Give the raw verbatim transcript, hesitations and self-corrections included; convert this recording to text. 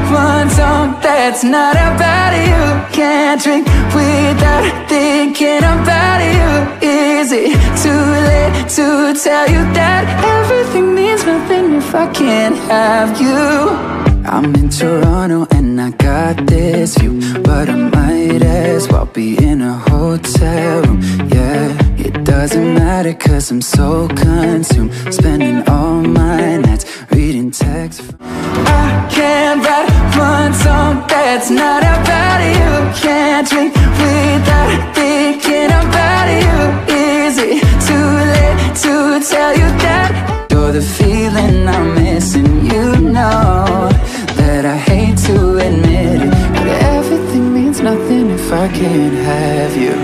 one song that's not about you. Can't drink without thinking about you. Is it too late to tell you that everything means nothing if I can't have you? I'm in Toronto and I got this view, but I might as well be in a hotel room. Yeah, it doesn't matter cause I'm so consumed, spending all my nights reading texts. I can't write one song that's not about you. Can't drink without thinking about you. Is it too late to tell you that you're the feeling I'm missing? You know that I hate to admit it, but everything means nothing if I can't have you.